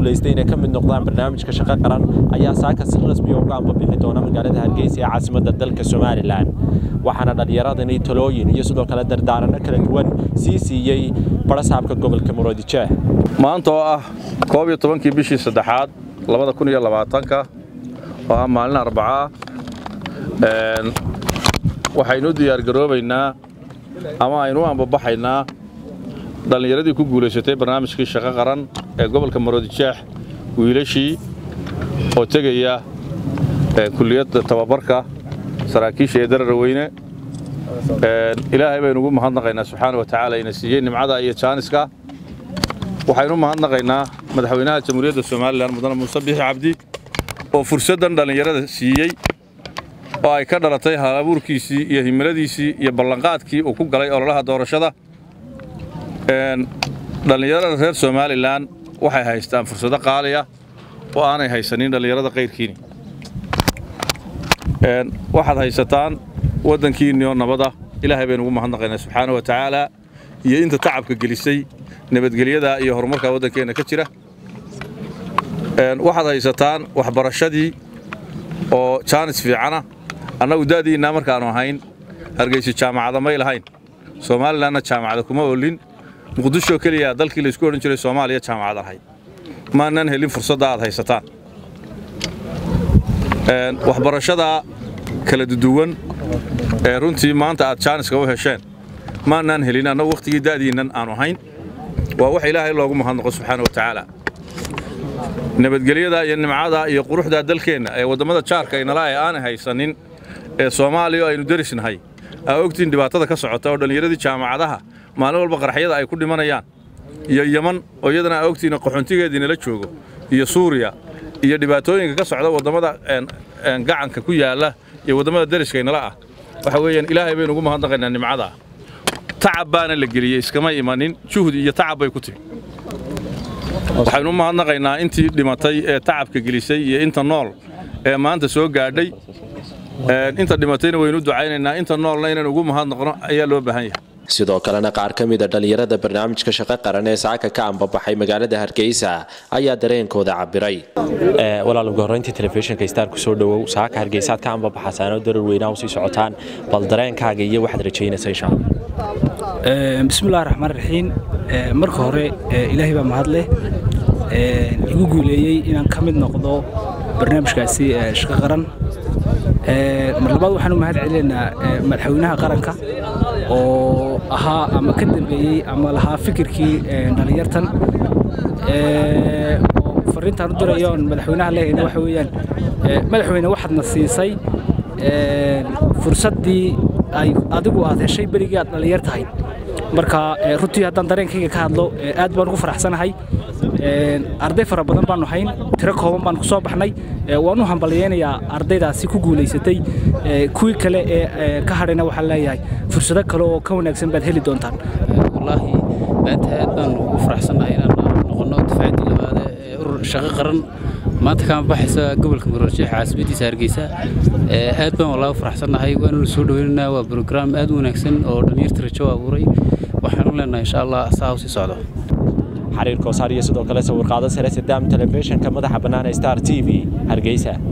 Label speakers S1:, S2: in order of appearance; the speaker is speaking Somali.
S1: guuleystay inay ka mid noqdaan barnaamijka shaqo qaran ayaa saaka si rasmi ah uga ambabixi doona magaalada Hargeysa ee caasimadda dalka Soomaaliland waxaana dhalinyaradani talooyin iyo sidoo kale dardaaranno kala duwan siiyay barasaabka gobolka Murudijeex
S2: maanta oo ah 12 bishii 3aad 2020 oo ah maalin Arbaca waxaynu diyaar garoobaynaa ama aynu ambabaxaynaa dhalinyaradii ku guuleysatay barnaamijkii shaqo qaran ee gobolka Murudijeex wiilashii oo tagaya kulliyadda tababarka saraakiisha ee Daraweyne ilaahay baynu ugu mahadnaqaynaa subxaanahu wa ta'aala inay siiyay nimcada iyo jaaniska waxaynu mahadnaqaynaa madaxweynaha jamhuuriyadda Soomaaliland mudane Muuse Biixi Cabdi oo fursadan dhalinyarada siiyay oo ay ka dhalatay hal-abuurkiisii iyo himiladiisii iyo ballanqaadkii uu ku galay ololaha doorashada dhalinyarada reer Soomaaliland waxay haystaan fursado qaali ah oo aanay haysanin dhalinyarada qayrkiina waxaad haysataan waddankiina oo nabada ilaahay baynu ugu mahadnaqaynaa subxaanahu wa ta'aala iyo inta tacabka gelisay nabadgelyada iyo horumarka waddankeena ka jira waxaad haysataan waxbarashadii oo chance fiicana annagu daadiina markaanu ahayn Hargeysa jaamacada ma ilahayn Soomaalilandna jaamacada kuma oolin Muqdisho kaliya dalkii la isku oran jiray Soomaaliya jaamacad ahay maanan helin fursad aad haysataan waxbarashada kala duwan ee runtii maanta aad chance u hesheen maanan helin annagu waqtigii daadiinan aanu ahayn waa wax ilaahay loogu mahadnaqo subxaanahu wa ta'aala nabadgelyada iyo nimcada iyo quruxda dalkeena ee wadamada jaarka inala ay aan haysanin ee Soomaaliya aynu darisnahay ogtiin dhibaatada ka socota oo dhalinyaradii jaamacadaha maalin walba qaraxyada ay ku dhimanayaan iyo Yemen oo iyadana ogtiin qaxoontigeedina la joogo iyo Suuriya iyo dhibaatooyinka ka socda wadamada gacanka ku yaala iyo wadamada dariska inala ah waxa weeyaan ilaahay baynu ugu mahadnaqaynaa nimcada tacabaana la geliyay iskama imanin juhud iyo tacab bay ku timi waxaynu mahadnaqaynaa intii dhimatay ee tacabka gelisay iyo inta nool ee maanta soo gaadhay inta dhimatayna waynu ducaynaynaa inta noolna inaan ugu mahadnaqno ayaa loo baahan yahay
S1: sidoo kalena qaar ka mid ah dhalinyarada barnaamijka shaqo qaran ee saaka ka ambabaxay magaalada Hargeysa ayaa dareenkooda cabiray walaal ugu horeyntii telefishinka Star ku soo dhawow saaka Hargeysa ka ambabaxaysaan oo Daraweyne u sii socotaan bal dareenkaaga iyo waxaad rajaynaysaa insha Allah
S3: bismillaahir rahmaanir rahiim marka hore ilaahay baa mahad leh igu guuleeyay inaan ka mid noqdo barnaamijkaasi shaqo qaran mar labaad waxaan u mahad celinaynaa madaxweynaha qaranka oo ahaa ama ka dambeeyay ama lahaa fikirkii dhalinyartan oo fariintan u dirayo madaxweynaha leeyahay waxa weeyaan madaxweyne waxaadna siisay fursadii ay adigu aad heshay berigii aad dhalinyar tahay marka runtii haddaan dareenkayga ka hadlo aad baan ugu faraxsanahay arday fara badan baanu hayn tiro kooban baan ku soo baxnay waan u hambalyeeynaa ardaydaasi ku guuleysatay kuwii kale ee ka hadhayna waxaan leeyahay fursado kale oo ka wanaagsan baad heli doontaan
S4: wallaahi maanta aad baan ugu faraxsanahay inaan noqono difaacidii labaad ee urur shaqo qaran maanta kama baxaysa gobolka Murudijeex caasimaddiisa Hargeysa aad baan wallaahi faraxsanahay waanu soo dhaweynaynaa waa program aad u wanaagsan oo dhalinyarta rajo abuuray waxaan leenahay insha Allah saa u sii socdo
S1: xariirka oo saariyo sidoo kale sawir qaado sare Saddam telefishinka madaxa bannaan Star TV Hargeysa